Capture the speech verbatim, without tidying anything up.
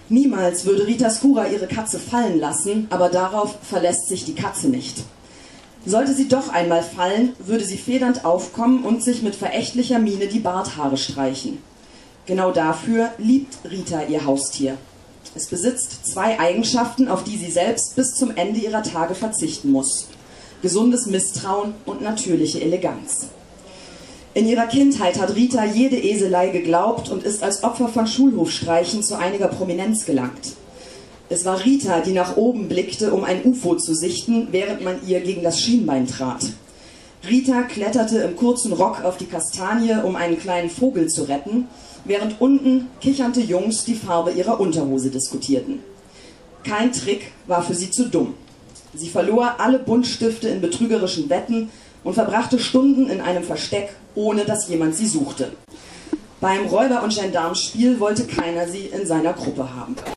Niemals würde Rita Skura ihre Katze fallen lassen, aber darauf verlässt sich die Katze nicht. Sollte sie doch einmal fallen, würde sie federnd aufkommen und sich mit verächtlicher Miene die Barthaare streichen. Genau dafür liebt Rita ihr Haustier. Es besitzt zwei Eigenschaften, auf die sie selbst bis zum Ende ihrer Tage verzichten muss: gesundes Misstrauen und natürliche Eleganz. In ihrer Kindheit hat Rita jede Eselei geglaubt und ist als Opfer von Schulhofstreichen zu einiger Prominenz gelangt. Es war Rita, die nach oben blickte, um ein U F O zu sichten, während man ihr gegen das Schienbein trat. Rita kletterte im kurzen Rock auf die Kastanie, um einen kleinen Vogel zu retten, während unten kichernde Jungs die Farbe ihrer Unterhose diskutierten. Kein Trick war für sie zu dumm. Sie verlor alle Buntstifte in betrügerischen Wetten und verbrachte Stunden in einem Versteck, ohne dass jemand sie suchte. Beim Räuber- und Gendarmspiel wollte keiner sie in seiner Gruppe haben.